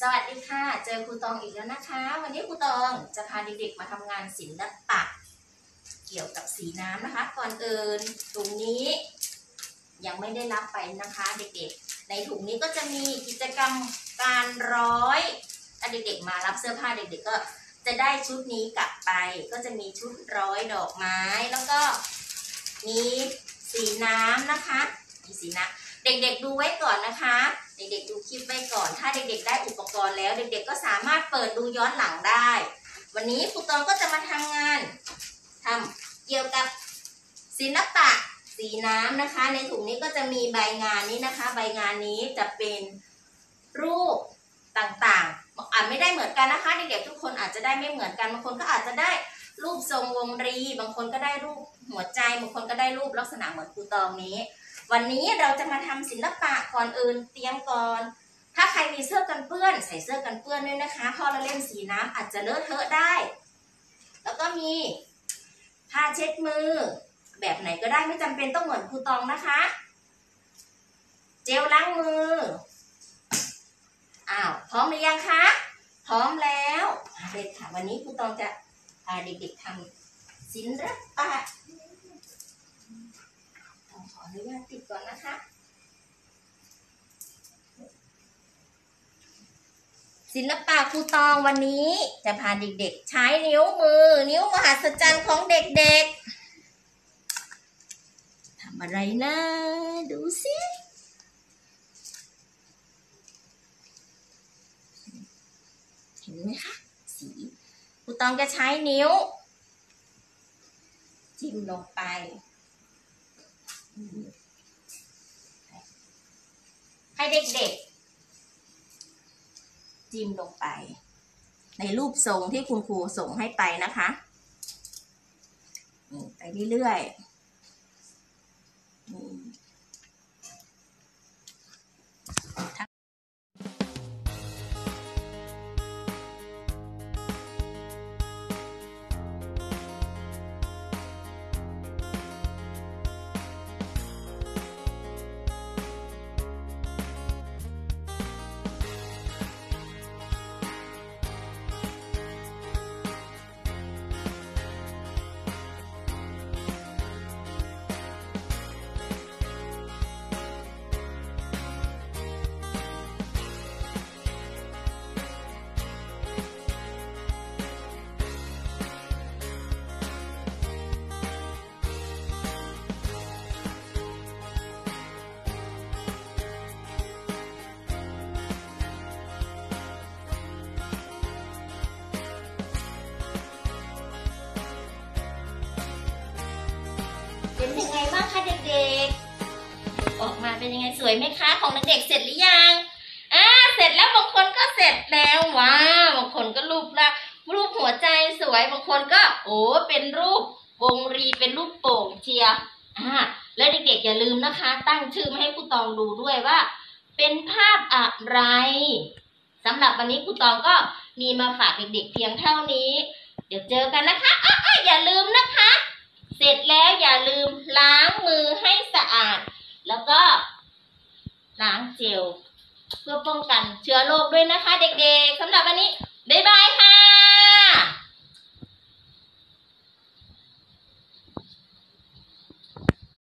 วัสดีค่ะเจอครูตองอีกแล้วนะคะวันนี้ครูตองจะพาเด็กๆมาทำงานศิลปะเกี่ยวกับสีน้ำนะคะก่อนอื่นถุงนี้ยังไม่ได้รับไปนะคะเด็กๆในถุงนี้ก็จะมีกิจกรรมการร้อยถ้าเด็กๆมารับเสื้อผ้าเด็กๆก็จะได้ชุดนี้กลับไปก็จะมีชุดร้อยดอกไม้แล้วก็มีสีน้ำนะคะมีสีน้ำเด็กๆดูไว้ก่อนนะคะเด็กๆดูคลิปไว้ก่อนถ้าเด็กๆได้อุปกรณ์แล้วเด็กๆก็สามารถเปิดดูย้อนหลังได้วันนี้ครูตองก็จะมาทำงานทำเกี่ยวกับศิลปะสีน้ำนะคะในถุงนี้ก็จะมีใบงานนี้นะคะใบงานนี้จะเป็นรูปต่างๆอาจไม่ได้เหมือนกันนะคะเด็กๆทุกคนอาจจะได้ไม่เหมือนกันบางคนก็อาจจะได้รูปทรงวงรีบางคนก็ได้รูปหัวใจบางคนก็ได้รูปลักษณะเหมือนครูตองนี้วันนี้เราจะมาทำศิลปะก่อนอื่นเตรียมก่อนถ้าใครมีเสื้อกันเปื้อนใส่เสื้อกันเปื้อนด้วยนะคะเพราะเราเล่นสีน้ำอาจจะเลอะเทอะได้แล้วก็มีผ้าเช็ดมือแบบไหนก็ได้ไม่จำเป็นต้องเหมือนครูตองนะคะเจลล้างมือพร้อมหรือยังคะพร้อมแล้วเลยค่ะวันนี้ครูตองจะพาเด็กๆทำศิลปะขออนุญาตติดก่อนนะคะศิลปะครูตองวันนี้จะพาเด็กๆใช้นิ้วมือนิ้วมหัศจรรย์ของเด็กๆทำอะไรนะดูสิเห็นไหมคะสีครูตองจะใช้นิ้วจิ้มลงไปให้เด็กๆจิ้มลงไปในรูปทรงที่คุณครูส่งให้ไปนะคะไปเรื่อยๆเป็นยังไงบ้างคะเด็กๆออกมาเป็นยังไงสวยไหมคะของเด็กๆเสร็จหรือยังเสร็จแล้วบางคนก็เสร็จแล้วว้าวบางคนก็รูปหัวใจสวยบางคนก็เป็นรูปวงรีเป็นรูปโป่งเชียร์แล้วเด็กๆอย่าลืมนะคะตั้งชื่อมาให้ครูตองดูด้วยว่าเป็นภาพอะไรสำหรับวันนี้ครูตองก็มีมาฝากเด็กๆเพียงเท่านี้เดี๋ยวเจอกันนะคะอย่าลืมนะคะเสร็จแล้วอย่าลืมล้างมือให้สะอาดแล้วก็ล้างเจลเพื่อป้องกันเชื้อโรคด้วยนะคะเด็กๆสำหรับวันนี้บ๊ายบายค่ะ